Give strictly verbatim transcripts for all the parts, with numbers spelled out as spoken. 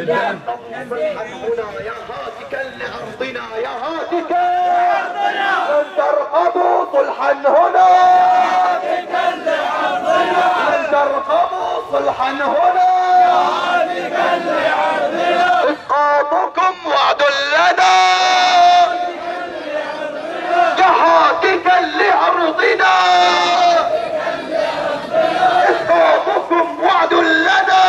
صلحا هنا يا هاتكا لأرضنا يا هاتكا لن ترقبوا صلحا هنا لن ترقبوا صلحا هنا إسقاطكم وعد لنا يا هاتكا لأرضنا إسقاطكم وعد لنا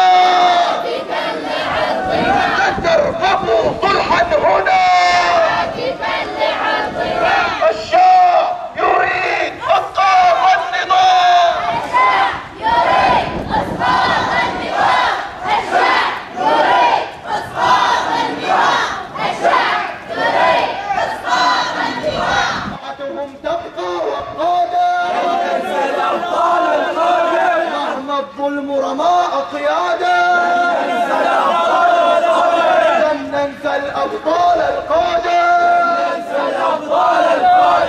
لن ترقبوا صلحا هنا الشعب يريد اسقاط النظام الشعب يريد اسقاط النظام الشعب يريد اسقاط النظام الشعب يريد اسقاط النظام طاعتهم تبقى وقادا تنزل أبطال القادة مهما الظلم رماء قيادا لن ننسى الأبطال القادة ننسى الأبطال القادة